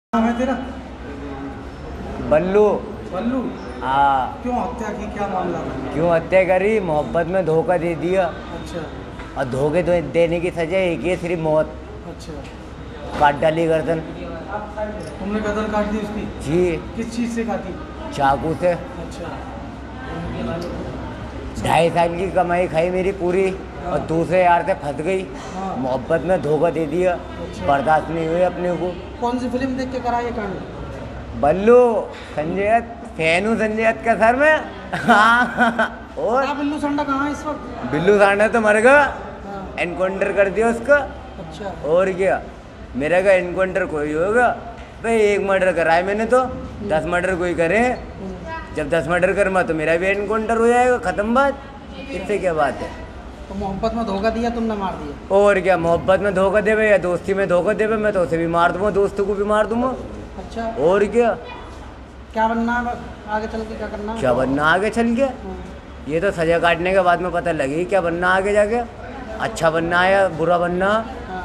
नाम है तेरा? बल्लू। बल्लू? हाँ। क्यों हत्या की, क्या मामला था? क्यों हत्या करी? मोहब्बत में धोखा दे दिया। अच्छा। और धोखे देने की सजा एक ही है, सिर्फ मौत। अच्छा। काट डाली गर्दन। तुमने गर्दन काट दी उसकी? जी। किस चीज़ से काटी? चाकू से। अच्छा। 2.5 साल की कमाई खाई मेरी पूरी। हाँ। और दूसरे यार से फंस गई। हाँ। मोहब्बत में धोखा दे दिया। अच्छा। बर्दाश्त नहीं हुई अपने को। कौन सी फिल्म देख के करा ये कांड? बल्लू। संजय दत्त फैन हूँ, संजय दत्त का सर में। और बिल्लू सांडा कहाँ है इस वक्त? बिल्लू सांडा तो मर गया। हाँ। एनकाउंटर कर दिया उसका। अच्छा। और क्या, मेरा का एनकाउंटर कोई होगा भाई? एक मर्डर करा है मैंने तो 10 मर्डर कोई करे। जब 10 मर्डर करूँगा तो मेरा भी एनकाउंटर हो जाएगा, खत्म बात। इससे क्या बात है? तो मोहब्बत में धोखा दिया, तुमने मार दिया? और क्या, मोहब्बत में धोखा देवे या दोस्ती में धोखा देवे, मैं तो उसे भी मार दूंगा, दोस्तों को भी मार दूंगा। अच्छा। और क्या बनना है आगे चल के, क्या करना है? क्या बनना आगे चल के? ये तो सजा काटने के बाद में पता लगी क्या बनना आगे जाके। अच्छा बनना है या बुरा बनना। हाँ।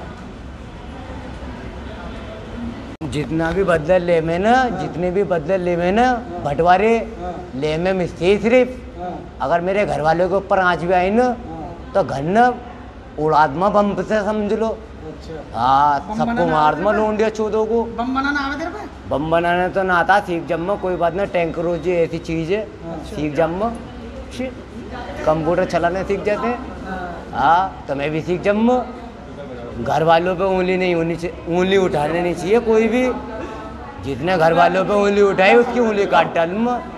जितना भी बदला ले में ना, जितने भी बदले ले में ना, बंटवारे ले में मिस्त्री सिर्फ। अगर मेरे घर वालों के ऊपर आँच भी आई ना, तो घर न उड़ादमा बम से समझ लो। अच्छा। हाँ, सबको मार दूंगा लोंडिया चौदों को। बम बनाना आवे तेरे पे? बम बनाना तो ना आता, सीख जम्मा, कोई बात ना। टैंक रोजी ऐसी चीज़ है। अच्छा। सीख जम्मा। कंप्यूटर चलाने सीख जाते हैं। हाँ, तो मैं भी सीख जम्मा। घर वालों पे उंगली नहीं होनी चाहिए, उंगली उठाने नहीं चाहिए कोई भी। जितने घर वालों पे उंगली उठाई उसकी उंगली काट डालूंगा।